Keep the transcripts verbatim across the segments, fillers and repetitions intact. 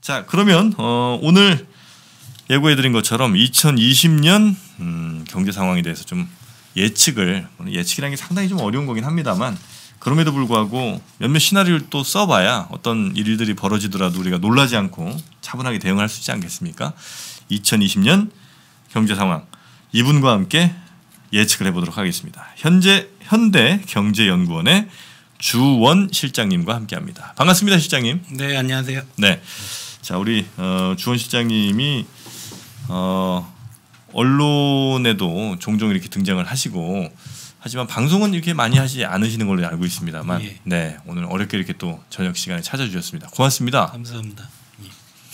자, 그러면 어, 오늘 예고해드린 것처럼 이천이십 년 음, 경제 상황에 대해서 좀 예측을 예측이라는 게 상당히 좀 어려운 거긴 합니다만 그럼에도 불구하고 몇몇 시나리오를 또 써봐야 어떤 일들이 벌어지더라도 우리가 놀라지 않고 차분하게 대응할 수 있지 않겠습니까? 이천이십 년 경제 상황 이분과 함께 예측을 해보도록 하겠습니다. 현재 현대경제연구원의 주원 실장님과 함께합니다. 반갑습니다, 실장님. 네, 안녕하세요. 네, 자 우리 어, 주원 실장님이 어, 언론에도 종종 이렇게 등장을 하시고 하지만 방송은 이렇게 많이 하지 않으시는 걸로 알고 있습니다만, 예. 네 오늘 어렵게 이렇게 또 저녁 시간에 찾아주셨습니다. 고맙습니다. 감사합니다. 예.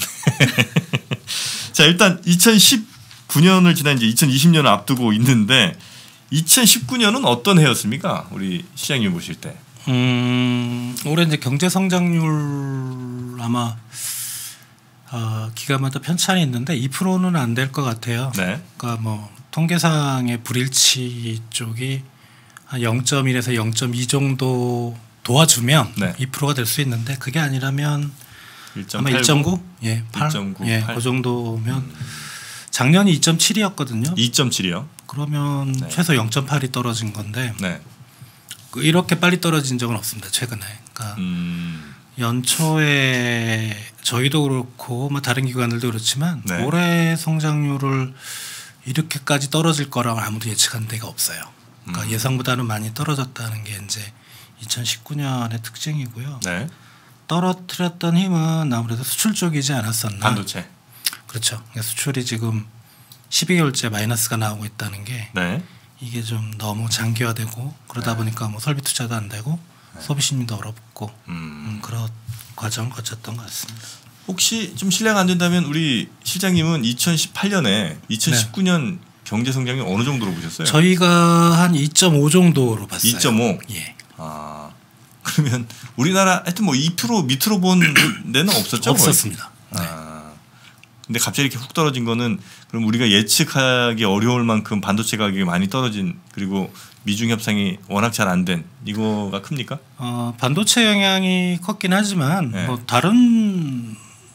자 일단 이천십구 년을 지난 이제 이천이십 년을 앞두고 있는데 이천십구 년은 어떤 해였습니까? 우리 시장님 보실 때. 음, 올해 이제 경제 성장률 아마 어, 기간마다 편차는 있는데 이 퍼센트는 안 될 것 같아요. 네. 그러니까 뭐 통계상의 불일치 쪽이 한 영 점 일에서 영 점 이 정도 도와주면 네. 이 퍼센트가 될 수 있는데 그게 아니라면 일 점 아마 일 점 구, 예, 팔, 일 점 구, 예, 팔. 그 정도면 음. 작년이 이 점 칠이었거든요. 이 점 칠이요? 그러면 네. 최소 영 점 팔이 떨어진 건데 네. 이렇게 빨리 떨어진 적은 없습니다. 최근에. 그러니까 음. 연초에 저희도 그렇고 뭐 다른 기관들도 그렇지만 네. 올해 성장률을 이렇게까지 떨어질 거라고 아무도 예측한 데가 없어요. 그러니까 음. 예상보다는 많이 떨어졌다는 게 이제 이천십구 년의 특징이고요. 네. 떨어뜨렸던 힘은 아무래도 수출 쪽이지 않았었나. 반도체. 그렇죠. 그러니까 수출이 지금 십이 개월째 마이너스가 나오고 있다는 게 네. 이게 좀 너무 장기화되고 그러다 네. 보니까 뭐 설비 투자도 안 되고 네. 소비 심리도 어렵고 음. 음, 그런 과정을 거쳤던 것 같습니다. 혹시 좀 실례가 안 된다면 우리 실장님은 이천십팔 년에 이천십구 년 네. 경제 성장이 어느 정도로 보셨어요? 저희가 한 이 점 오 정도로 봤어요. 이 점 오. 예. 아 그러면 우리나라 하여튼 뭐 이 퍼센트 밑으로 본 데는 없었죠? 없었습니다. 네. 아 근데 갑자기 이렇게 훅 떨어진 거는 그럼 우리가 예측하기 어려울 만큼 반도체 가격이 많이 떨어진 그리고 미중 협상이 워낙 잘 안 된 이거가 큽니까? 어, 반도체 영향이 컸긴 하지만 네. 뭐 다른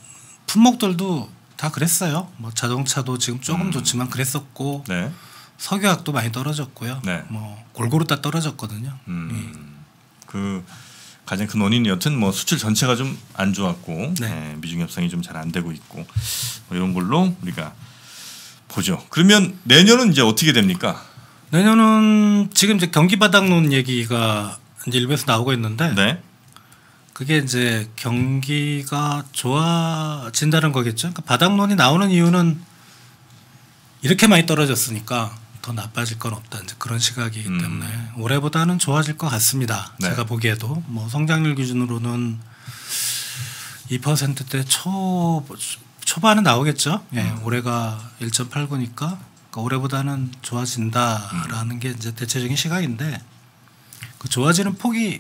품목들도 다 그랬어요. 뭐 자동차도 지금 조금 음. 좋지만 그랬었고 네. 석유화학도 많이 떨어졌고요. 네. 뭐 골고루 다 떨어졌거든요. 음. 예. 그 가장 큰 원인이 여튼 뭐 수출 전체가 좀 안 좋았고 네. 네, 미중 협상이 좀 잘 안 되고 있고 뭐 이런 걸로 우리가 보죠. 그러면 내년은 이제 어떻게 됩니까? 내년은 지금 이제 경기 바닥론 얘기가 이제 일부에서 나오고 있는데 네. 그게 이제 경기가 좋아진다는 거겠죠. 그러니까 바닥론이 나오는 이유는 이렇게 많이 떨어졌으니까 더 나빠질 건 없다. 이제 그런 시각이기 음. 때문에 올해보다는 좋아질 것 같습니다. 네. 제가 보기에도 뭐 성장률 기준으로는 이 퍼센트대 초 초반은 나오겠죠. 예, 음. 올해가 일 점 팔구니까 그러니까 올해보다는 좋아진다라는 음. 게 이제 대체적인 시각인데 그 좋아지는 폭이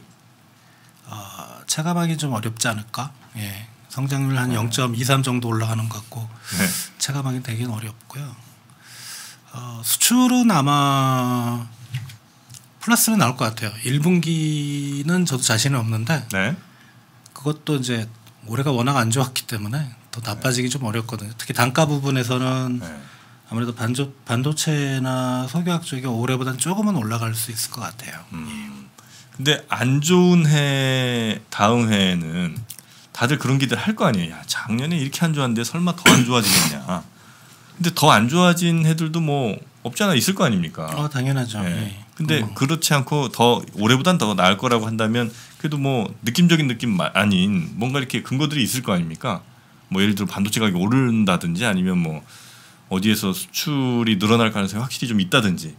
어, 체감하기 좀 어렵지 않을까? 예, 성장률 한 네. 영 점 이삼 정도 올라가는 것 같고 네. 체감하기 되긴 어렵고요. 어, 수출은 아마 플러스는 나올 것 같아요. 일 분기는 저도 자신은 없는데 네. 그것도 이제 올해가 워낙 안 좋았기 때문에 더 나빠지기 좀 어렵거든요. 특히 단가 부분에서는 네. 아무래도 반조, 반도체나 석유화학 쪽이 올해보다는 조금은 올라갈 수 있을 것 같아요. 음. 근데 안 좋은 해 다음 해에는 다들 그런 기대를 할 거 아니에요. 야, 작년에 이렇게 안 좋았는데 설마 더 안 좋아지겠냐. 근데 더 안 좋아진 해들도 뭐 없잖아 있을 거 아닙니까? 어, 당연하죠. 네. 예. 근데 어. 그렇지 않고 더 올해보단 더 나을 거라고 한다면 그래도 뭐 느낌적인 느낌 아닌 뭔가 이렇게 근거들이 있을 거 아닙니까? 뭐 예를 들어 반도체 가격이 오른다든지 아니면 뭐 어디에서 수출이 늘어날 가능성이 확실히 좀 있다든지.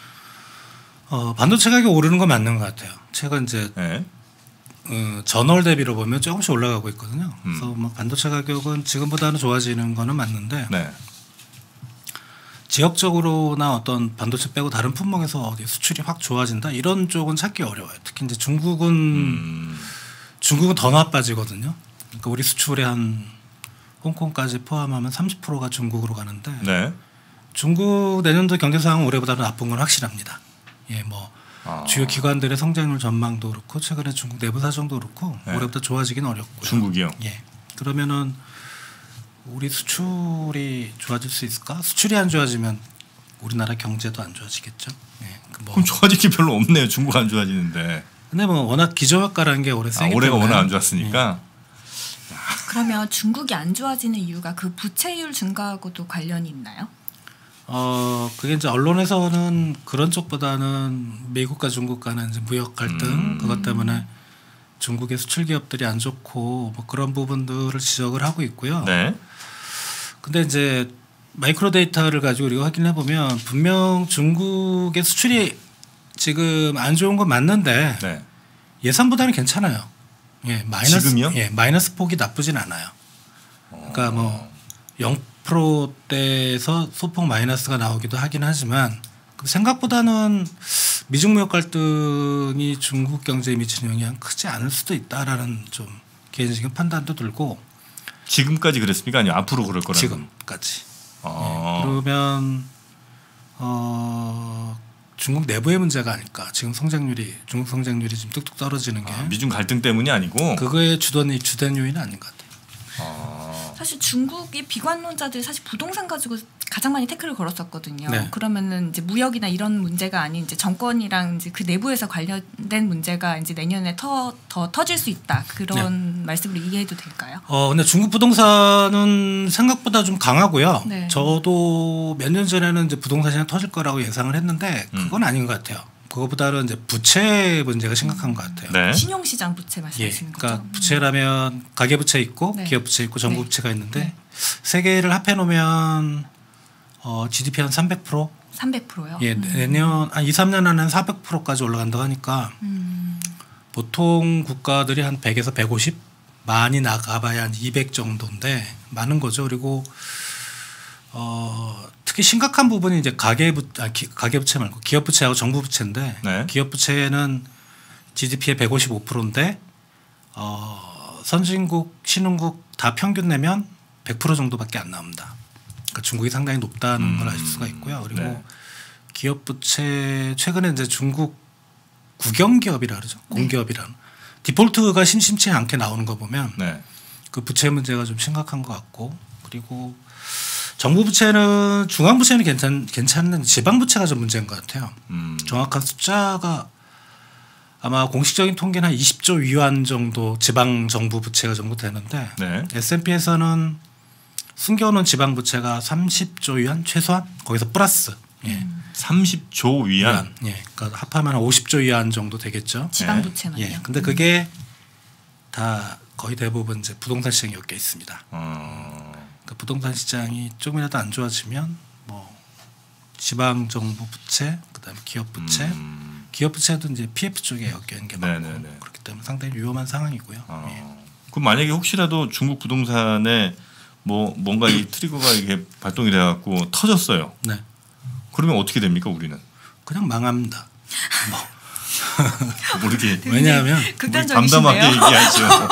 어, 반도체 가격이 오르는 건 맞는 것 같아요. 최근 이제 네. 어, 전월 대비로 보면 조금씩 올라가고 있거든요. 음. 그래서 뭐 반도체 가격은 지금보다는 좋아지는 거는 맞는데 네. 지역적으로나 어떤 반도체 빼고 다른 품목에서 어디 수출이 확 좋아진다 이런 쪽은 찾기 어려워요. 특히 이제 중국은 음. 중국은 더 나빠지거든요. 그러니까 우리 수출의 한 홍콩까지 포함하면 삼십 퍼센트가 중국으로 가는데 네. 중국 내년도 경제 상황 올해보다는 나쁜 건 확실합니다. 예, 뭐 아. 주요 기관들의 성장률 전망도 그렇고 최근에 중국 내부 사정도 그렇고 네. 올해보다 좋아지긴 어렵고요. 중국이요. 예. 그러면은 우리 수출이 좋아질 수 있을까? 수출이 안 좋아지면 우리나라 경제도 안 좋아지겠죠. 예, 그 뭐. 그럼 좋아질 게 별로 없네요. 중국 안 좋아지는데. 근데 뭐 워낙 기저효과라는 게 오래 세기 아, 올해가 때문에. 워낙 안 좋았으니까. 예. 그러면 중국이 안 좋아지는 이유가 그 부채율 증가하고도 관련이 있나요? 어 그게 이제 언론에서는 그런 쪽보다는 미국과 중국 간의 이제 무역 갈등 음. 그것 때문에 중국의 수출 기업들이 안 좋고 뭐 그런 부분들을 지적을 하고 있고요. 네. 근데 이제 마이크로 데이터를 가지고 우리가 확인해 보면 분명 중국의 수출이 지금 안 좋은 건 맞는데 네. 예상보다는 괜찮아요. 예, 마이너스 지금요? 예, 마이너스 폭이 나쁘진 않아요. 그러니까 뭐 영 퍼센트대에서 소폭 마이너스가 나오기도 하긴 하지만 생각보다는 미중 무역 갈등이 중국 경제에 미치는 영향 크지 않을 수도 있다라는 좀 개인적인 판단도 들고 지금까지 그랬습니까? 아니면 앞으로 그럴 거라는? 지금까지. 어. 예, 그러면 어, 중국 내부의 문제가 아닐까. 지금 성장률이 중국 성장률이 지금 뚝뚝 떨어지는 게 아, 미중 갈등 때문이 아니고 그거의 주된 주된 요인은 아닌 것 같아요. 아. 사실 중국이 비관론자들이 사실 부동산 가지고 가장 많이 태클을 걸었었거든요. 네. 그러면은 이제 무역이나 이런 문제가 아닌 이제 정권이랑 이제 그 내부에서 관련된 문제가 이제 내년에 더, 더 터질 수 있다 그런 네. 말씀으로 이해해도 될까요? 어 근데 중국 부동산은 생각보다 좀 강하고요. 네. 저도 몇 년 전에는 이제 부동산 시장 터질 거라고 예상을 했는데 그건 음. 아닌 것 같아요. 그거보다는 이제 부채 문제가 심각한 것 같아요. 네. 신용시장 부채 말씀하시는 예, 그러니까 거죠? 부채라면 가계 부채 있고 네. 기업 부채 있고 정부 네. 부채가 있는데 네. 세 개를 합해 놓으면 어, 지디피 한 삼백 퍼센트 삼백 퍼센트요? 예, 음. 내년 한 이, 삼 년 안에 사백 퍼센트까지 올라간다고 하니까 음. 보통 국가들이 한 백에서 백오십 많이 나가봐야 한 이백 정도인데 많은 거죠. 그리고 어, 특히 심각한 부분이 이제 가계부 아, 기, 가계부채 말고 기업부채하고 정부부채인데 네. 기업부채는 지디피의 백오십오 퍼센트인데 어, 선진국, 신흥국 다 평균 내면 백 퍼센트 정도밖에 안 나옵니다. 그러니까 중국이 상당히 높다는 음. 걸 아실 수가 있고요. 그리고 네. 기업부채 최근에 이제 중국 국영기업이라 그러죠. 네. 공기업이라는 디폴트가 심심치 않게 나오는 거 보면 네. 그 부채 문제가 좀 심각한 것 같고 그리고 정부 부채는 중앙 부채는 괜찮 괜찮은 지방 부채가 좀 문제인 것 같아요. 음. 정확한 숫자가 아마 공식적인 통계는 한 이십조 위안 정도 지방 정부 부채가 정도 되는데 네. 에스 앤 피에서는 숨겨놓은 지방 부채가 삼십조 위안 최소한 거기서 플러스 예. 음. 삼십조 위안. 위안. 예. 그러니까 합하면 한 오십조 위안 정도 되겠죠. 지방 네. 부채만요. 예. 근데 그게 다 거의 대부분 이제 부동산 시장에 엮여 있습니다. 어. 그러니까 부동산 시장이 조금이라도 안 좋아지면 뭐 지방 정부 부채, 그다음에 기업 부채, 음. 기업 부채도 이제 피에프 쪽에 엮여 있는 게 많고 네네네. 그렇기 때문에 상당히 위험한 상황이고요. 어. 예. 그럼 만약에 혹시라도 중국 부동산에 뭐 뭔가 이 트리거가 이게 발동이 돼갖고 터졌어요. 네. 그러면 어떻게 됩니까 우리는? 그냥 망합니다. 뭐 이렇게 왜냐하면 우리 극단적이시네요. 담담하게 얘기하죠.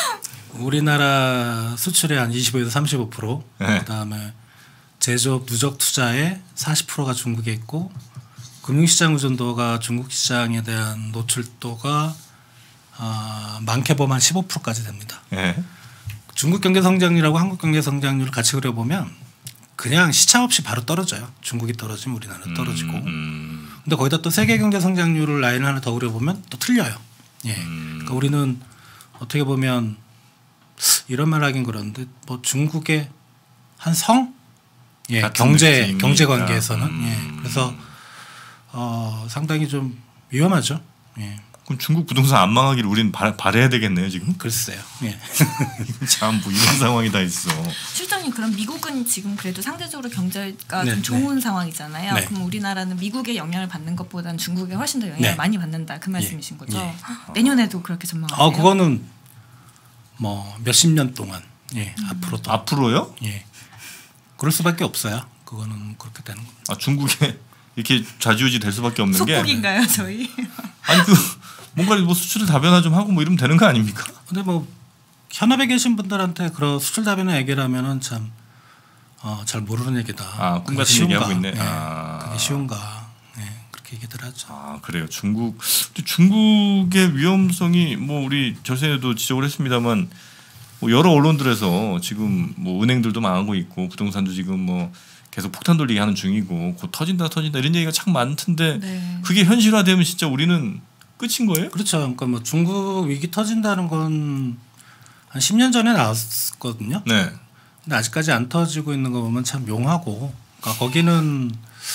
우리나라 수출의 한 이십오에서 삼십오 퍼센트, 네. 그다음에 제조업 누적 투자의 사십 퍼센트가 중국에 있고 금융시장 의존도가 중국 시장에 대한 노출도가 아, 많게 보면 한 십오 퍼센트까지 됩니다. 네. 중국 경제 성장률하고 한국 경제 성장률을 같이 그려보면 그냥 시차 없이 바로 떨어져요. 중국이 떨어지면 우리나라는 떨어지고. 음, 음. 근데 거기다 또 세계 경제 성장률을 라인을 하나 더 그려보면 또 틀려요. 예. 음. 그러니까 우리는 어떻게 보면 이런 말 하긴 그런데 뭐 중국의 한 성? 예. 같은 경제 느낌이 경제 있다. 관계에서는 음. 예. 그래서 어, 상당히 좀 위험하죠. 예. 그럼 중국 부동산 안 망하기를 우리는 바, 바래야 되겠네요 지금. 글쎄요. 예. 참 뭐 이런 상황이 다 있어. 실장님 그럼 미국은 지금 그래도 상대적으로 경제가 네, 좀 좋은 상황이잖아요. 네. 그럼 우리나라는 미국의 영향을 받는 것보다는 중국에 훨씬 더 영향을 네. 많이 받는다 그 말씀이신 거죠? 예. 내년에도 그렇게 전망하세요? 아 그거는 뭐 몇십 년 동안 예. 음. 앞으로도 앞으로요? 예. 그럴 수밖에 없어요. 그거는 그렇게 되는 겁니다. 아 중국에 이렇게 좌지우지 될 수밖에 없는 게 속국인가요 저희? 아니 그 뭔가 뭐 수출을 다변화 좀 하고 뭐 이러면 되는 거 아닙니까? 근데 뭐 현업에 계신 분들한테 그런 수출 다변화 얘기를 하면은 참 어, 잘 모르는 얘기다. 아, 꿈 그게 같은 쉬운가? 얘기하고 있네. 예. 아. 그게 쉬운가? 예. 그렇게 얘기들 하죠. 아 그래요. 중국 근데 중국의 위험성이 뭐 우리 절세에도 지적을 했습니다만 뭐 여러 언론들에서 지금 뭐 은행들도 망하고 있고 부동산도 지금 뭐 계속 폭탄 돌리기 하는 중이고 곧 터진다 터진다 이런 얘기가 참 많던데 네. 그게 현실화되면 진짜 우리는 끝인 거예요? 그렇죠. 그러니까 뭐 중국 위기 터진다는 건 한 십 년 전에 나왔거든요. 네. 근데 아직까지 안 터지고 있는 거 보면 참 묘하고, 그러니까 거기는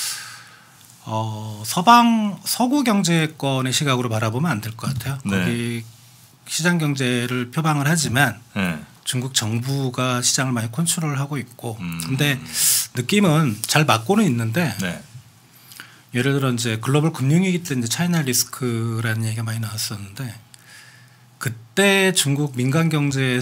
어, 서방 서구 경제권의 시각으로 바라보면 안 될 것 같아요. 네. 거기 시장 경제를 표방을 하지만 네. 중국 정부가 시장을 많이 컨트롤하고 있고, 음. 근데 느낌은 잘 맞고는 있는데 네. 예를 들어 이제 글로벌 금융위기 때 이제 차이나 리스크라는 얘기가 많이 나왔었는데 그때 중국 민간 경제의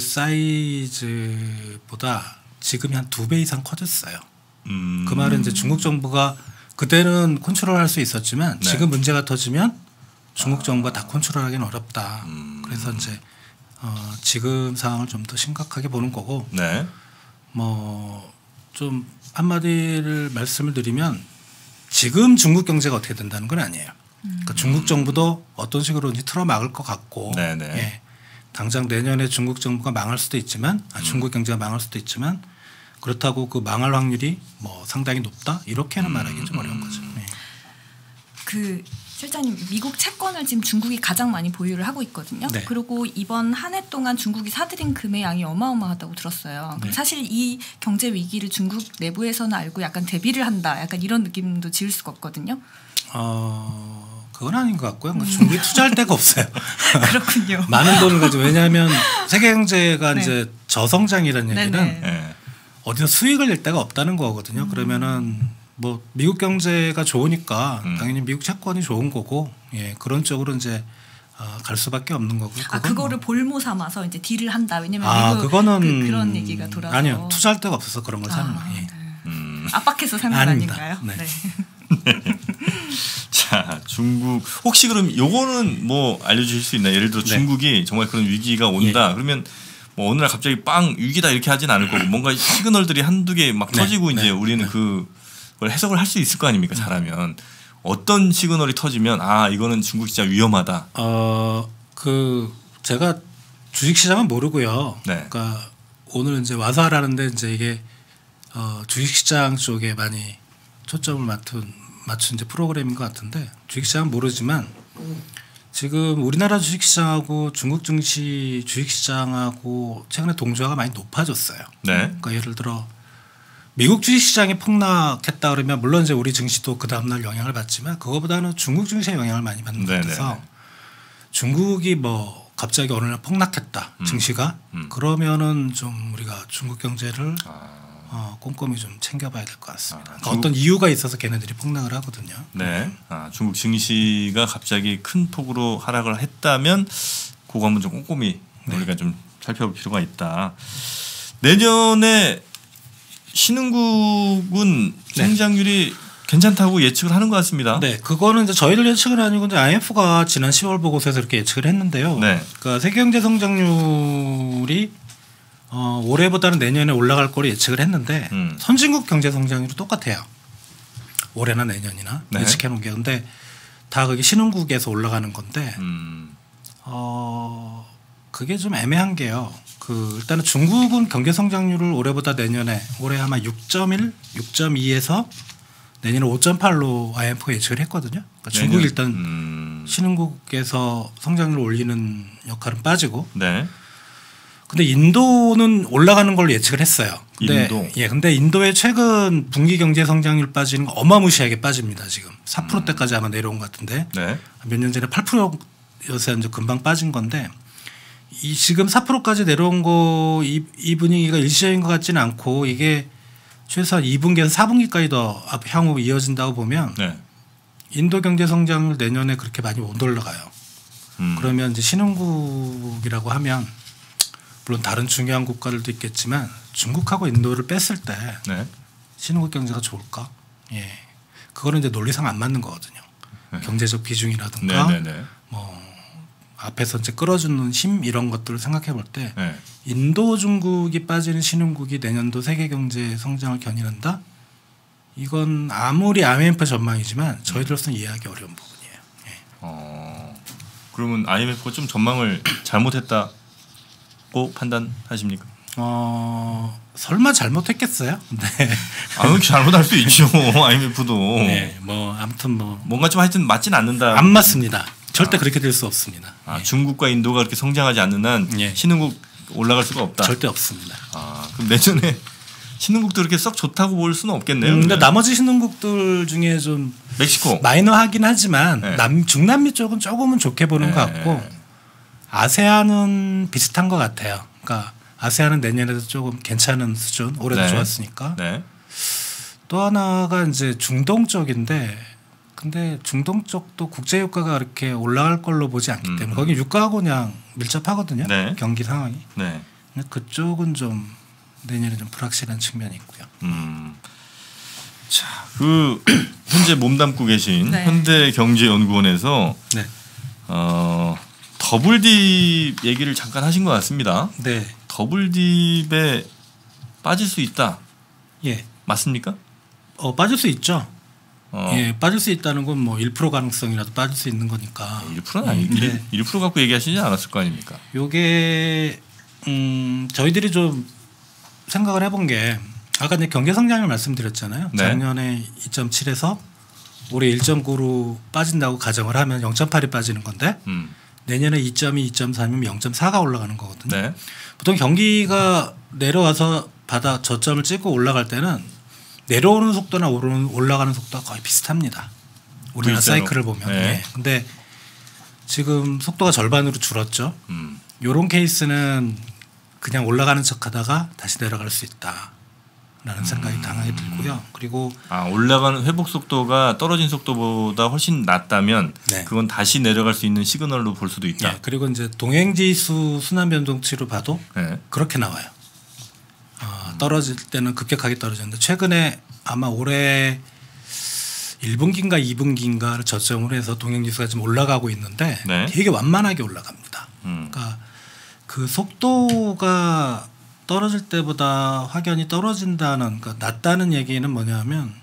사이즈보다 지금이 한 두 배 이상 커졌어요. 음. 그 말은 이제 중국 정부가 그때는 컨트롤할 수 있었지만 네. 지금 문제가 터지면 중국 정부가 다 컨트롤하기는 어렵다. 음. 그래서 이제 어, 지금 상황을 좀 더 심각하게 보는 거고, 네. 뭐 좀 한마디를 말씀을 드리면 지금 중국 경제가 어떻게 된다는 건 아니에요. 그러니까 중국 정부도 어떤 식으로든지 틀어막을 것 같고, 네네. 예, 당장 내년에 중국 정부가 망할 수도 있지만, 아, 중국 경제가 망할 수도 있지만 그렇다고 그 망할 확률이 뭐 상당히 높다 이렇게는 말하기 좀 어려운 거죠. 예. 그 실장님, 미국 채권을 지금 중국이 가장 많이 보유를 하고 있거든요. 네. 그리고 이번 한 해 동안 중국이 사들인 금의 양이 어마어마하다고 들었어요. 네. 사실 이 경제 위기를 중국 내부에서는 알고 약간 대비를 한다, 약간 이런 느낌도 지을 수가 없거든요. 어, 그건 아닌 것 같고요. 음. 중국이 투자할 데가 없어요. 그렇군요. 많은 돈을 가지고, 왜냐하면 세계 경제가 네. 이제 저성장이라는 얘기는 네네. 네. 어디서 수익을 낼 데가 없다는 거거든요. 음. 그러면은 뭐 미국 경제가 좋으니까 음. 당연히 미국 채권이 좋은 거고, 예, 그런 쪽으로 이제 어, 갈 수밖에 없는 거고요. 아, 그거를 뭐. 볼모 삼아서 이제 딜을 한다. 왜냐면 아, 미국 그거는 그, 그런 얘기가 돌아서. 아니요, 투자할 데가 없어서 그런 걸 사는 아, 거예요. 예. 네. 음. 압박해서 사는 거 아닙니다. 아닌가요? 네. 네. 자, 중국 혹시 그럼 요거는 뭐 알려주실 수 있나요? 예를 들어 네. 중국이 정말 그런 위기가 온다. 예. 그러면 뭐 어느 날 갑자기 빵 위기다 이렇게 하진 않을 거고 뭔가 시그널들이 한두 개 막 네. 터지고 네. 이제 우리는 네. 그걸 해석을 할 수 있을 거 아닙니까? 잘하면 어떤 시그널이 터지면 아 이거는 중국 진짜 위험하다. 어, 그 제가 주식 시장은 모르고요. 네. 그러니까 오늘 이제 와서 하라는데 이제 이게 어, 주식 시장 쪽에 많이 초점을 맞춘 맞춘 이제 프로그램인 것 같은데, 주식 시장은 모르지만 지금 우리나라 주식 시장하고 중국 증시 주식 시장하고 최근에 동조화가 많이 높아졌어요. 네. 그러니까 예를 들어 미국 주식 시장이 폭락했다 그러면 물론 이제 우리 증시도 그 다음 날 영향을 받지만 그거보다는 중국 증시에 영향을 많이 받는 것 같아서 네네네. 중국이 뭐 갑자기 어느 날 폭락했다 음. 증시가 음. 그러면은 좀 우리가 중국 경제를 아, 어, 꼼꼼히 좀 챙겨봐야 될 것 같습니다. 아, 그러니까 중국- 어떤 이유가 있어서 걔네들이 폭락을 하거든요. 네. 아, 중국 증시가 갑자기 큰 폭으로 하락을 했다면 그거 한번 좀 꼼꼼히 네. 우리가 좀 살펴볼 필요가 있다. 내년에 신흥국은 네. 성장률이 괜찮다고 예측을 하는 것 같습니다. 네, 그거는 이제 저희들 예측은 아니고 이제 아이엠에프가 지난 시월 보고서에서 이렇게 예측을 했는데요. 네. 그러니까 세계 경제 성장률이 어, 올해보다는 내년에 올라갈 거로 예측을 했는데 음. 선진국 경제 성장률이 똑같아요. 올해나 내년이나 네. 예측해 놓은 게. 근데 다 그게 신흥국에서 올라가는 건데 음. 어, 그게 좀 애매한 게요. 그 일단은 중국은 경제 성장률을 올해보다 내년에 올해 아마 육 점 일, 육 점 이에서 내년에 오 점 팔로 아이엠에프가 예측을 했거든요. 그러니까 중국이 내년- 일단 음. 신흥국에서 성장률을 올리는 역할은 빠지고, 네. 근데 인도는 올라가는 걸로 예측을 했어요. 근데 인도. 예, 근데 인도의 최근 분기 경제 성장률 빠지는 거 어마무시하게 빠집니다. 지금 사 퍼센트대까지 아마 내려온 것 같은데 네. 몇 년 전에 팔 퍼센트여서 이제 금방 빠진 건데, 이 지금 사 퍼센트까지 내려온 거 이 이 분위기가 일시적인 것 같지는 않고 이게 최소한 이 분기에서 사 분기까지도 앞 향후 이어진다고 보면 네. 인도 경제 성장률 내년에 그렇게 많이 못 올라가요. 음. 그러면 이제 신흥국이라고 하면 물론 다른 중요한 국가들도 있겠지만 중국하고 인도를 뺐을 때 네. 신흥국 경제가 좋을까? 예, 그거는 이제 논리상 안 맞는 거거든요. 네. 경제적 비중이라든가 네, 네, 네. 뭐 앞에서 이제 끌어주는 힘 이런 것들을 생각해 볼 때 네. 인도 중국이 빠지는 신흥국이 내년도 세계 경제 성장을 견인한다? 이건 아무리 아이엠에프 전망이지만 저희들로서는 이해하기 어려운 부분이에요. 예. 어. 그러면 아이엠에프가 좀 전망을 잘못했다. 잘못했다고 판단하십니까? 어 설마 잘못했겠어요? 네. 아, 잘못할 수 있죠. 아이엠에프도. 네, 뭐 아무튼 뭐 뭔가 좀 하여튼 맞진 않는다. 안 맞습니다. 절대 아. 그렇게 될 수 없습니다. 아, 예. 중국과 인도가 그렇게 성장하지 않는 한 예. 신흥국 올라갈 수가 없다. 절대 없습니다. 아, 그럼 내년에 신흥국도 그렇게 썩 좋다고 볼 수는 없겠네요. 음, 근데 그러면. 나머지 신흥국들 중에 좀 멕시코. 마이너하긴 하지만 네. 남 중남미 쪽은 조금은 좋게 보는 네. 것 같고 아세안은 비슷한 것 같아요. 그러니까 아세안은 내년에도 조금 괜찮은 수준. 올해도 네. 좋았으니까. 네. 또 하나가 이제 중동 쪽인데 근데 중동 쪽도 국제 유가가 그렇게 올라갈 걸로 보지 않기 때문에 음. 거기 유가하고 그냥 밀접하거든요. 네. 경기 상황이. 네. 근데 그쪽은 좀 내년에 좀 불확실한 측면이 있고요. 음. 자, 그 현재 몸담고 계신 네. 현대경제연구원에서 네. 어, 더블딥 얘기를 잠깐 하신 것 같습니다. 네. 더블딥에 빠질 수 있다. 예. 맞습니까? 어 빠질 수 있죠. 어, 예, 빠질 수 있다는 건 뭐 일 퍼센트 가능성이라도 빠질 수 있는 거니까. 일 퍼센트는 아니고 네. 일 퍼센트 갖고 얘기하시지 않았을 거 아닙니까? 요게 음, 저희들이 좀 생각을 해본 게 아까 이제 경제 성장을 말씀드렸잖아요. 네. 작년에 이 점 칠에서 올해 일 점 구로 빠진다고 가정을 하면 영 점 팔이 빠지는 건데 음. 내년에 이 점 이, 이 점 삼이면 영 점 사가 올라가는 거거든요. 네. 보통 경기가 내려와서 바다 저점을 찍고 올라갈 때는 내려오는 속도나 오르는 올라가는 속도가 거의 비슷합니다. 우리나라 실제로. 사이클을 보면. 네. 예. 근데 지금 속도가 절반으로 줄었죠. 음. 요런 케이스는 그냥 올라가는 척하다가 다시 내려갈 수 있다라는 생각이 음. 강하게 들고요. 그리고 아, 올라가는 회복 속도가 떨어진 속도보다 훨씬 낮다면 네. 그건 다시 내려갈 수 있는 시그널로 볼 수도 있다. 예, 그리고 이제 동행지수 순환 변동치로 봐도 네. 그렇게 나와요. 어, 떨어질 때는 급격하게 떨어졌는데 최근에 아마 올해 일 분기인가 이 분기인가를 저점으로 해서 동행지수가 지금 올라가고 있는데 네. 되게 완만하게 올라갑니다. 음. 그러니까 그 속도가 떨어질 때보다 확연히 떨어진다는 그러니까 낮다는 얘기는 뭐냐면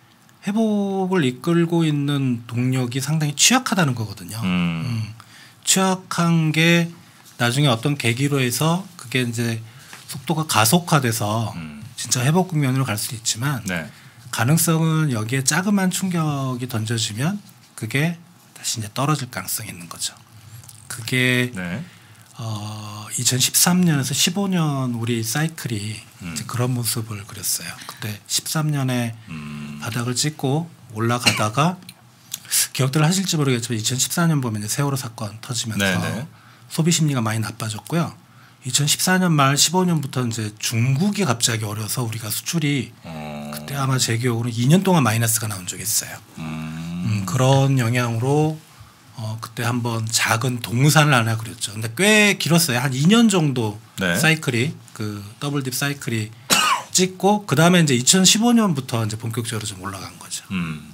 회복을 이끌고 있는 동력이 상당히 취약하다는 거거든요. 음. 음. 취약한 게 나중에 어떤 계기로 해서 그게 이제 속도가 가속화돼서 음. 진짜 회복 국면으로 갈 수도 있지만 네. 가능성은 여기에 자그마한 충격이 던져지면 그게 다시 이제 떨어질 가능성이 있는 거죠. 그게 네. 어, 이천십삼 년에서 십오 년 우리 사이클이 음. 이제 그런 모습을 그렸어요. 그때 십삼 년에 음. 바닥을 찍고 올라가다가 기억들 하실지 모르겠지만 이천십사 년 보면 이제 세월호 사건 터지면서 네네. 소비 심리가 많이 나빠졌고요. 이천십사 년 말 십오 년부터 이제 중국이 갑자기 어려서 우리가 수출이 어. 그때 아마 제 기억으로 이 년 동안 마이너스가 나온 적이 있어요. 음. 음, 그런 영향으로 어, 그때 한번 작은 동산을 하나 그렸죠. 근데 꽤 길었어요. 한 이 년 정도 네. 사이클이 그 더블딥 사이클이 찍고 그 다음에 이제 이천십오 년부터 이제 본격적으로 좀 올라간 거죠. 음.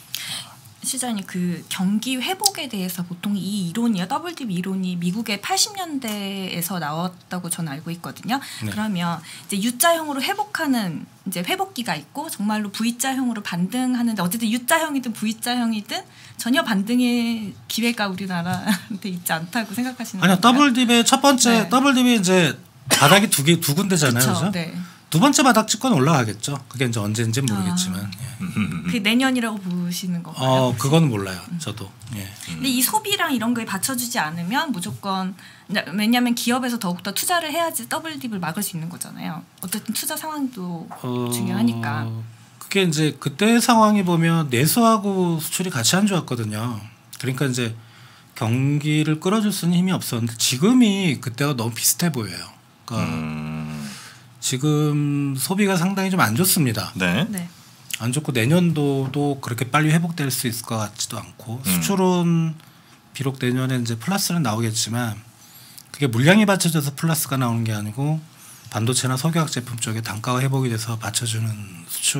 시장님 그 경기 회복에 대해서 보통 이 이론이요 더블딥 이론이 미국의 팔십 년대에서 나왔다고 저는 알고 있거든요. 네. 그러면 이제 U자형으로 회복하는 이제 회복기가 있고 정말로 V자형으로 반등하는데 어쨌든 U자형이든 V자형이든 전혀 반등의 기회가 우리나라한테 있지 않다고 생각하시는 아니요 건가요? 더블딥의 첫 번째 네. 더블딥이 이제 바닥이 두 개 두 군데잖아요, 그쵸, 그죠? 네. 두 번째 바닥 찍고는 올라가겠죠. 그게 이제 언제인지 는 모르겠지만. 아. 예. 그 내년이라고 보시는 건가요? 어 그거는 몰라요. 저도. 예. 근데 이 소비랑 이런 거에 받쳐주지 않으면 무조건 왜냐하면 기업에서 더욱더 투자를 해야지 더블딥을 막을 수 있는 거잖아요. 어쨌든 투자 상황도 어, 중요하니까. 그게 이제 그때 상황이 보면 내수하고 수출이 같이 안 좋았거든요. 그러니까 이제 경기를 끌어줄 수 있는 힘이 없었는데 지금이 그때가 너무 비슷해 보여요. 그러니까 음. 지금 소비가 상당히 좀 안 좋습니다. 네. 네. 안 좋고 내년도도 그렇게 빨리 회복될 수 있을 것 같지도 않고 음. 수출은 비록 내년에 이제 플러스는 나오겠지만 그게 물량이 받쳐져서 플러스가 나오는 게 아니고 반도체나 석유화학 제품 쪽에 단가가 회복이 돼서 받쳐주는 수출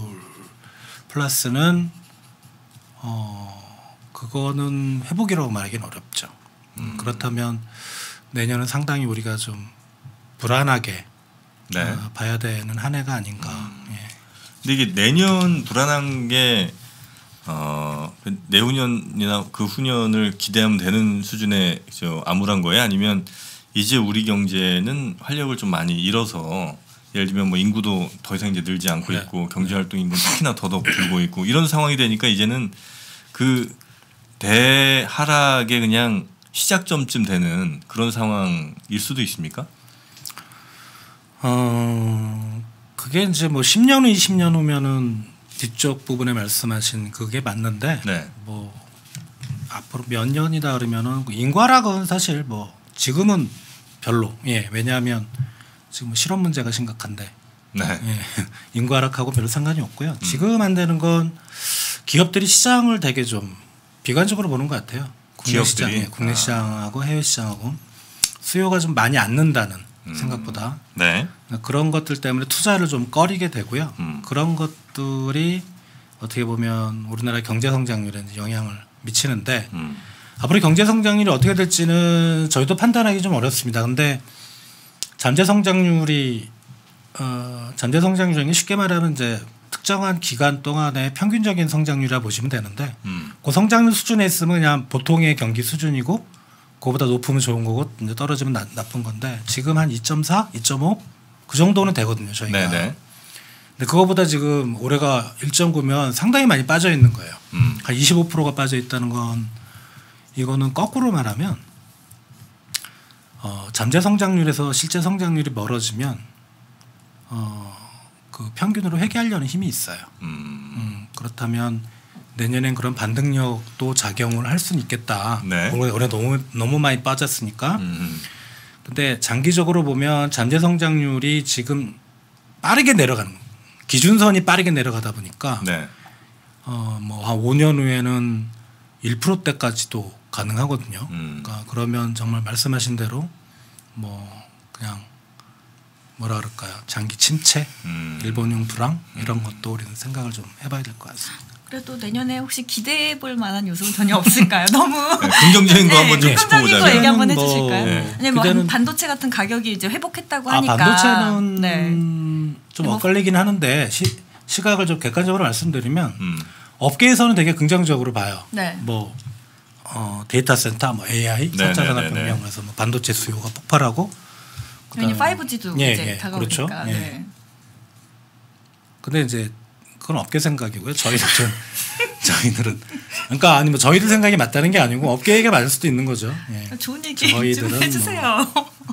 플러스는 어 그거는 회복이라고 말하기는 어렵죠. 음. 그렇다면 내년은 상당히 우리가 좀 불안하게 네. 어, 봐야 되는 한 해가 아닌가. 음. 예. 근데 이게 내년 불안한 게 어, 내후년이나 그 후년을 기대하면 되는 수준의 저 암울한 거예요? 아니면 이제 우리 경제는 활력을 좀 많이 잃어서 예를 들면 뭐 인구도 더 이상 이제 늘지 않고 네. 있고 경제 활동 인구는 특히나 더더욱 줄고 있고 이런 상황이 되니까 이제는 그 대하락의 그냥 시작점쯤 되는 그런 상황일 수도 있습니까? 어 그게 이제 뭐 십 년 후 이십 년 후면은 뒤쪽 부분에 말씀하신 그게 맞는데 네. 뭐 앞으로 몇 년이다 그러면은 인과락은 사실 뭐 지금은 별로 예 왜냐하면 지금 실업 문제가 심각한데 네. 예, 인과락하고 별로 상관이 없고요. 음. 지금 안 되는 건 기업들이 시장을 되게 좀 비관적으로 보는 것 같아요. 국내 기업들이? 시장, 예, 국내 아. 시장하고 해외 시장하고 수요가 좀 많이 안 는다는 음. 생각보다 네. 그런 것들 때문에 투자를 좀 꺼리게 되고요. 음. 그런 것들이 어떻게 보면 우리나라 경제 성장률에 영향을 미치는데 음. 앞으로 경제 성장률이 어떻게 될지는 저희도 판단하기 좀 어렵습니다. 근데 잠재 성장률이 어, 잠재 성장률이 쉽게 말하면 이제 특정한 기간 동안의 평균적인 성장률이라 보시면 되는데 음. 그 성장률 수준에 있으면 그냥 보통의 경기 수준이고 그거보다 높으면 좋은 거고 이제 떨어지면 나, 나쁜 건데 지금 한 이 점 사, 이 점 오 그 정도는 되거든요 저희가. 네네. 근데 그거보다 지금 올해가 일 점 구면 상당히 많이 빠져 있는 거예요. 음. 한 이십오 퍼센트가 빠져 있다는 건 이거는 거꾸로 말하면 어, 잠재 성장률에서 실제 성장률이 멀어지면 어, 그 평균으로 회귀하려는 힘이 있어요. 음. 음, 그렇다면 내년엔 그런 반등력도 작용을 할 수는 있겠다. 네. 올해, 올해 너무 너무 많이 빠졌으니까. 음. 근데 장기적으로 보면 잠재 성장률이 지금 빠르게 내려가는 기준선이 빠르게 내려가다 보니까 네. 어, 뭐 한 오 년 후에는 일 퍼센트대까지도 가능하거든요. 음. 그러니까 그러면 정말 말씀하신 대로 뭐 그냥 뭐라 그럴까요? 장기 침체, 음. 일본형 불황 이런 것도 우리는 생각을 좀 해봐야 될 것 같습니다. 그래도 내년에 혹시 기대해 볼 만한 요소는 전혀 없을까요? 너무 네, 긍정적인 거 네, 한번 좀 긍정적인 거 짚어보자면. 얘기 한번 뭐, 해주실까요? 네. 아니 뭐 그때는- 반도체 같은 가격이 이제 회복했다고 아, 하니까 반도체는 네. 좀 뭐- 엇갈리긴 하는데 시, 시각을 좀 객관적으로 말씀드리면 음. 업계에서는 되게 긍정적으로 봐요. 네. 뭐 어, 데이터 센터, 뭐 에이아이, 네, 사 차 네, 산업혁명 그래서 뭐 반도체 수요가 폭발하고 왜냐 그다음에- 파이브 지도 예, 이제 예, 다가오니까. 그렇죠. 예. 네. 근데 이제 그건 업계 생각이고요. 저희들은 저희들은 그러니까 아니 뭐 저희들 생각이 맞다는 게 아니고 업계 얘기가 맞을 수도 있는 거죠. 예. 좋은 얘기 좀 저희들은 해주세요.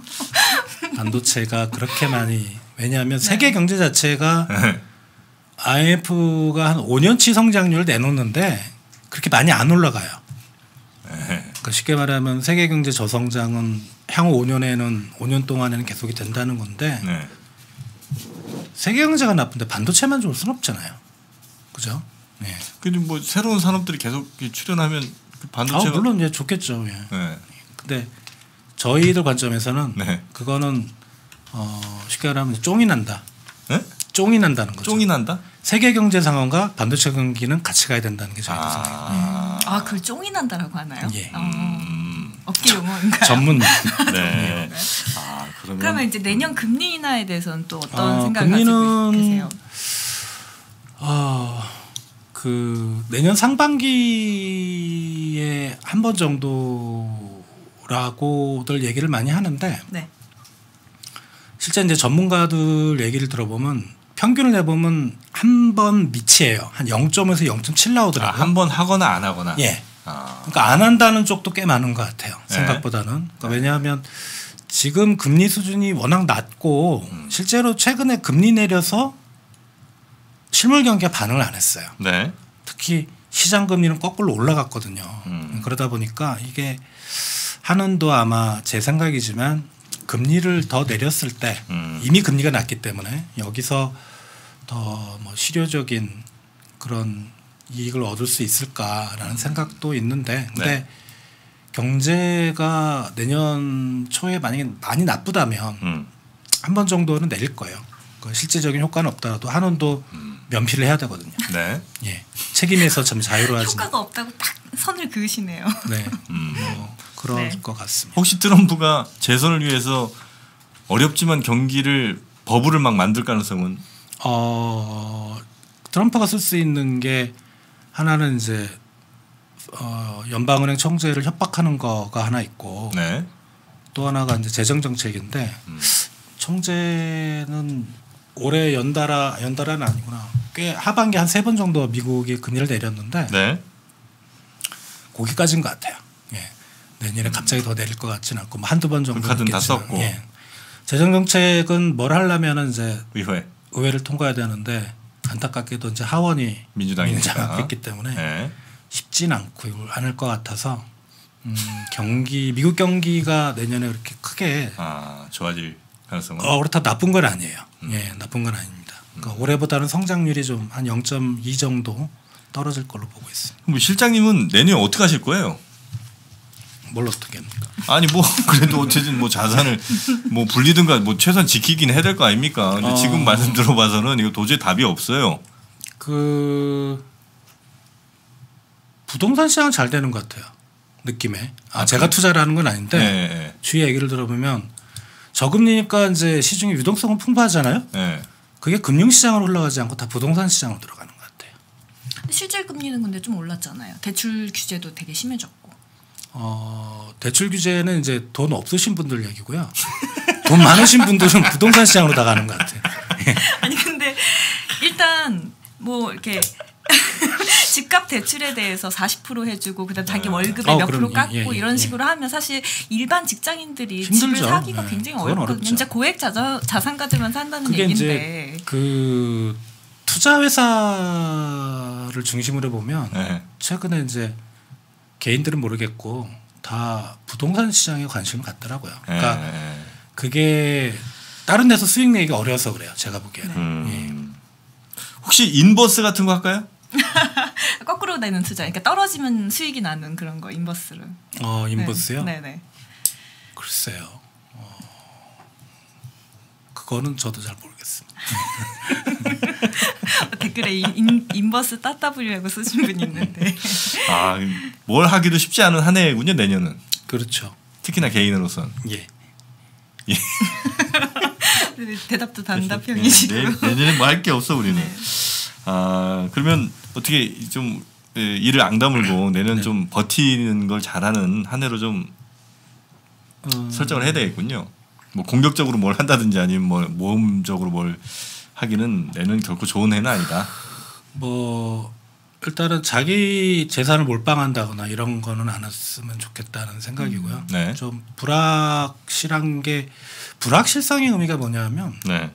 반도체가 그렇게 많이 왜냐하면 네. 세계 경제 자체가 아이엠에프가 한 오 년치 성장률을 내놓는데 그렇게 많이 안 올라가요. 그러니까 쉽게 말하면 세계 경제 저성장은 향후 오 년에는 오 년 동안에는 계속이 된다는 건데 네. 세계 경제가 나쁜데 반도체만 좋을 수는 없잖아요. 그죠? 네. 근데 뭐 새로운 산업들이 계속 출현하면 그 아, 반도체가 물론 이제 좋겠죠. 예. 네. 근데 저희들 관점에서는 네. 그거는 어, 쉽게 말하면 쫑이 난다. 네? 쫑이 난다는 거죠. 쫑이 난다? 세계 경제 상황과 반도체 경기는 같이 가야 된다는 게 저희 생각이에요. 아. 아, 그걸 쫑이 난다라고 하나요? 예. 어, 음. 업계 용어인가요? 전문. 네. 아, 그러면 그러면 이제 내년 금리 인하에 대해서는 또 어떤 어, 생각을 가지고 금리는 계세요? 어, 그 내년 상반기에 한 번 정도라고들 얘기를 많이 하는데 네. 실제 이제 전문가들 얘기를 들어보면 평균을 내보면 한 번 밑이에요. 한 영 점에서 영 점 칠 아, 나오더라고요. 한 번 하거나 안 하거나. 예. 아. 그러니까 안 한다는 쪽도 꽤 많은 것 같아요. 네. 생각보다는. 그러니까 왜냐하면 지금 금리 수준이 워낙 낮고 음. 실제로 최근에 금리 내려서 실물 경기가 반응을 안 했어요. 네. 특히 시장 금리는 거꾸로 올라갔거든요. 음. 그러다 보니까 이게 한은도 아마 제 생각이지만 금리를 더 내렸을 때 음. 이미 금리가 낮기 때문에 여기서 더 뭐 실효적인 그런 이익을 얻을 수 있을까라는 생각도 있는데 근데 네. 경제가 내년 초에 만약에 많이 나쁘다면 음. 한 번 정도는 내릴 거예요. 그 실질적인 효과는 없더라도 한원도 음. 면피를 해야 되거든요. 네. 예, 책임에서 참 자유로워지는. 효과가 없다고 딱 선을 그으시네요. 네, 음. 뭐 그럴 네. 것 같습니다. 혹시 트럼프가 재선을 위해서 어렵지만 경기를 버블을 막 만들 가능성은? 어, 트럼프가 쓸 수 있는 게 하나는 이제 어, 연방은행 총재를 협박하는 거가 하나 있고 네. 또 하나가 이제 재정 정책인데 음. 총재는 올해 연달아 연달아는 아니구나. 꽤 하반기 한 세 번 정도 미국이 금리를 내렸는데 네. 거기까지인 것 같아요. 예. 내년에 갑자기 더 내릴 것 같지는 않고 뭐 한두 번 정도. 그 카드는 다 썼고. 예. 재정 정책은 뭘 하려면은 이제 의회 의회를 통과해야 되는데 안타깝게도 이제 하원이 민주당이니까 있기 때문에 네. 쉽진 않고 않을 것 같아서 음, 경기 미국 경기가 내년에 그렇게 크게 아 좋아질 가능성은 어, 그렇다 나쁜 건 아니에요. 음. 예, 나쁜 건 아닙니다. 그러니까 올해보다는 성장률이 좀 한 영 점 이 정도 떨어질 걸로 보고 있습니다. 뭐 실장님은 내년에 어떻게 하실 거예요? 뭘 어떻게 합니까? 아니 뭐 그래도 어쨌든 뭐 자산을 뭐 불리든가 뭐 최소한 지키긴 해야 될 거 아닙니까? 근데 어. 지금 말씀 들어봐서는 이거 도저히 답이 없어요. 그 부동산 시장은 잘 되는 것 같아요. 느낌에. 아, 아, 제가 그래? 투자를 하는 건 아닌데 네, 네, 주위 얘기를 들어보면 저금리니까 이제 시중에 유동성은 풍부하잖아요. 네. 그게 금융시장으로 흘러가지 않고 다 부동산 시장으로 들어가는 것 같아요. 실질 금리는 근데 좀 올랐잖아요. 대출 규제도 되게 심해졌고. 어, 대출 규제는 이제 돈 없으신 분들 얘기고요. 돈 많으신 분들은 부동산 시장으로 다 가는 것 같아요. 아니 근데 일단 뭐 이렇게 집값 대출에 대해서 사십 퍼센트 해주고 그다음 자기 월급에 어, 몇 그럼요. 프로 깎고 예, 예, 이런 예. 식으로 하면 사실 일반 직장인들이 힘들죠. 집을 사기가 네, 굉장히 그건 어렵거든요. 어렵죠. 진짜 고액 자자, 자산 가지면 산다는 그게 얘기인데. 이제 그 투자 회사를 중심으로 보면 네. 최근에 이제 개인들은 모르겠고 다 부동산 시장에 관심을 갖더라고요. 그러니까 네. 그게 다른 데서 수익 내기 어려서 그래요. 제가 보기에는. 음. 혹시 인버스 같은 거 할까요? 거꾸로 되는 투자. 그러니까 떨어지면 수익이 나는 그런 거 인버스를. 어, 인버스요? 네, 네. 글쎄요. 어, 그거는 저도 잘 모르겠습니다. 댓글에 인, 인버스 따따블유라고 쓰신 분이 있는데. 아, 뭘 하기도 쉽지 않은 한 해군요 내년은. 그렇죠. 특히나 개인으로선. 예. 예. 대답도 단답형이시고. 네, 내년에 뭐 할 게 없어 우리는. 네. 아 그러면 어떻게 좀 예, 이를 앙다물고 내년 네. 좀 버티는 걸 잘하는 한 해로 좀 어, 설정을 해야 되겠군요. 뭐 공격적으로 뭘 한다든지 아니면 뭐 모험적으로 뭘 하기는 내년 결코 좋은 해는 아니다. 뭐 일단은 자기 재산을 몰빵한다거나 이런 거는 안 했으면 좋겠다는 생각이고요. 네. 좀 불확실한 게 불확실성의 의미가 뭐냐면 네.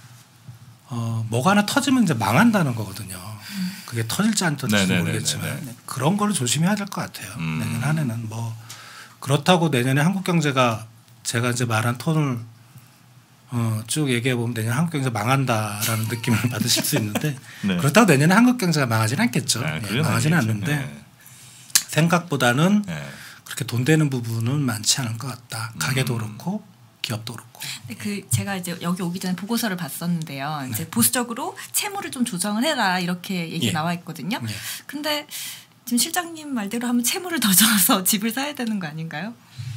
어, 뭐가 하나 터지면 이제 망한다는 거거든요. 그게 터질지 안 터질지 네네네네네. 모르겠지만 그런 거를 조심해야 될 것 같아요. 음. 내년 한 해는 뭐 그렇다고 내년에 한국 경제가 제가 이제 말한 톤을 어, 쭉 얘기해 보면 내년 한국 경제 망한다라는 느낌을 받으실 수 있는데 네. 그렇다고 내년에 한국 경제가 망하진 않겠죠. 아, 예, 그건 망하지는 아니겠죠. 않는데 네. 생각보다는 네. 그렇게 돈 되는 부분은 많지 않을 것 같다. 가게도 음. 그렇고 기업도 그렇고. 근데 그 제가 이제 여기 오기 전에 보고서를 봤었는데요. 이제 보수적으로 채무를 좀 조정을 해라 이렇게 얘기 예. 나와 있거든요. 예. 근데 지금 실장님 말대로 하면 채무를 더 정해서 집을 사야 되는 거 아닌가요?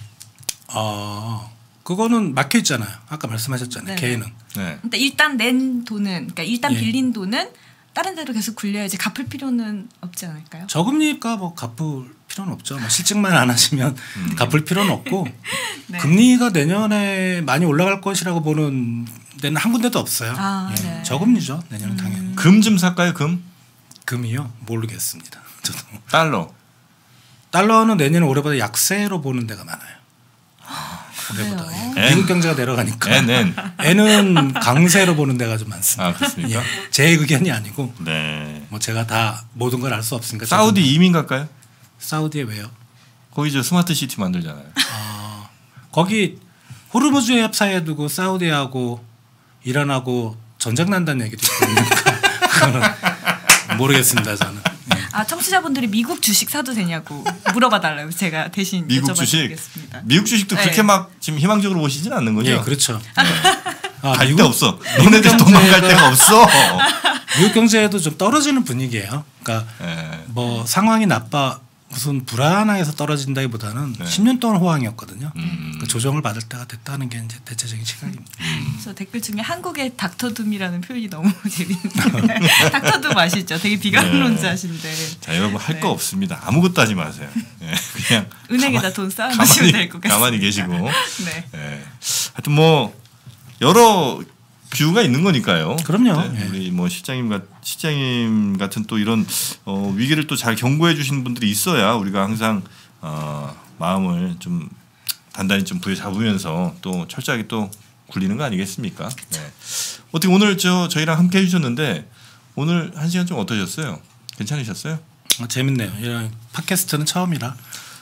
어, 그거는 막혀 있잖아요. 아까 말씀하셨잖아요. 네네. 개인은. 네. 근데 일단 낸 돈은, 그러니까 일단 예. 빌린 돈은 다른 데로 계속 굴려야지 갚을 필요는 없지 않을까요? 저금리가 뭐 갚을 필요는 없죠. 뭐 실직만 안 하시면 갚을 필요는 없고 네. 금리가 내년에 많이 올라갈 것이라고 보는 데는 한 군데도 없어요. 아, 예. 네. 저금리죠. 내년은 당연히. 금 좀 살까요? 금? 금이요? 모르겠습니다. 저도. 달러. 달러는 내년에 올해보다 약세로 보는 데가 많아요. 올해보다. 그래요? 예. 엔. 미국 경제가 내려가니까. N N. N은 강세로 보는 데가 좀 많습니다. 아 그렇습니까? 예. 제 의견이 아니고 네. 뭐 제가 다 모든 걸 알 수 없으니까. 사우디 저도- 이민 갈까요? 사우디에 왜요? 거기 저 스마트 시티 만들잖아요. 아, 거기 호르무즈 해협 사이에 두고 사우디하고 이란하고 전쟁 난다는 얘기도 있거든요. 그거는 모르겠습니다. 저는. 예. 아 청취자분들이 미국 주식 사도 되냐고 물어봐 달라고 제가 대신 미국 주식. 여쭤봐드리겠습니다. 미국 주식도 네. 그렇게 막 지금 희망적으로 보시진 않는 거죠? 예, 그렇죠. 아, 갈 데 미국- 없어. 너네들 경제가- 도망갈 데가 없어. 미국 경제도 좀 떨어지는 분위기예요. 그러니까 예. 뭐 상황이 나빠 무슨 불안해서 떨어진다기보다는 네. 십 년 동안 호황이었거든요. 음. 그 조정을 받을 때가 됐다는 게 이제 대체적인 시각입니다. 그래서 댓글 중에 한국의 닥터둠이라는 표현이 너무 재밌는데 닥터둠 아시죠? 되게 비관론자신데. 자 여러분 할 거 네. 없습니다. 아무것도 하지 마세요. 예, 그냥 은행에다 가만, 돈 쌓아두시면 될 것 같습니다. 가만히 계시고. 네. 예. 하여튼 뭐 여러 뷰가 있는 거니까요. 그럼요. 네, 예. 우리 뭐 시장님 같 시장님 같은 또 이런 어, 위기를 또 잘 경고해 주시는 분들이 있어야 우리가 항상 어, 마음을 좀 단단히 좀 부여잡으면서 또 철저하게 또 굴리는 거 아니겠습니까? 네. 어떻게 오늘 저 저희랑 함께 해주셨는데 오늘 한 시간 좀 어떠셨어요? 괜찮으셨어요? 어, 재밌네요. 이런 팟캐스트는 처음이라.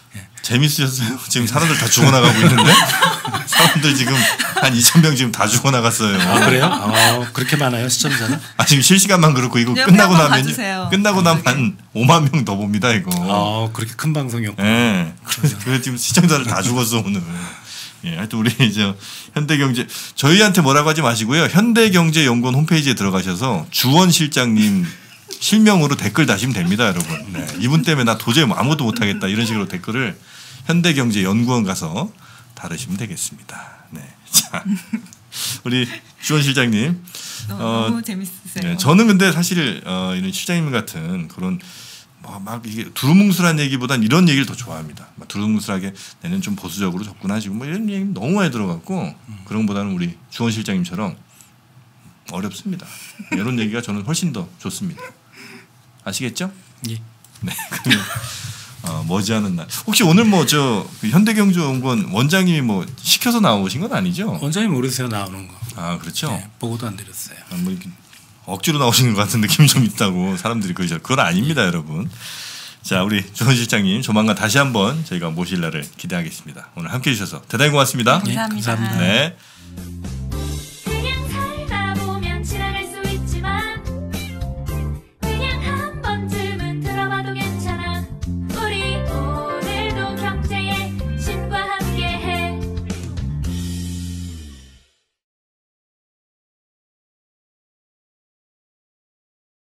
재밌으셨어요? 지금 사람들 다 죽어나가고 있는데 사람들 지금 한 이천 명 지금 다 죽어나갔어요. 아 그래요? 어, 그렇게 많아요 시청자는? 아 지금 실시간만 그렇고 이거 옆에 끝나고 한번 나면 봐주세요. 끝나고 나면 한 오만 명 더 봅니다 이거. 어 그렇게 큰 방송이었고. 예. 그래서 그래 지금 시청자들 다 죽었어 오늘. 예, 하여튼 우리 이제 현대경제 저희한테 뭐라고 하지 마시고요. 현대경제연구원 홈페이지에 들어가셔서 주원 실장님 실명으로 댓글 다시면 됩니다, 여러분. 네. 이분 때문에 나 도저히 아무것도 못하겠다 이런 식으로 댓글을 현대경제연구원 가서 다루시면 되겠습니다. 네, 자 우리 주원 실장님. 너무, 어, 너무 재밌으세요. 네, 저는 근데 사실 어, 이런 실장님 같은 그런 뭐 막 이게 두루뭉술한 얘기보단 이런 얘기를 더 좋아합니다. 막 두루뭉술하게 내는 좀 보수적으로 접근하시고 뭐 이런 얘기 너무 많이 들어갔고 음. 그런 것보다는 우리 주원 실장님처럼 어렵습니다. 이런 얘기가 저는 훨씬 더 좋습니다. 아시겠죠? 예. 네. 그러면 어, 머지않은 날 혹시 오늘 뭐 저 그 현대경제연구원 원장님이 뭐 시켜서 나오신 건 아니죠? 원장님 모르세요 나오는 거. 아 그렇죠. 네, 보고도 안 드렸어요. 아, 뭐 이렇게 억지로 나오시는 것 같은 느낌이 좀 있다고 사람들이 그러죠. 그건 아닙니다, 여러분. 자, 우리 주원 실장님 조만간 다시 한번 저희가 모실 날을 기대하겠습니다. 오늘 함께해 주셔서 대단히 고맙습니다. 감사합니다. 네, 감사합니다. 네.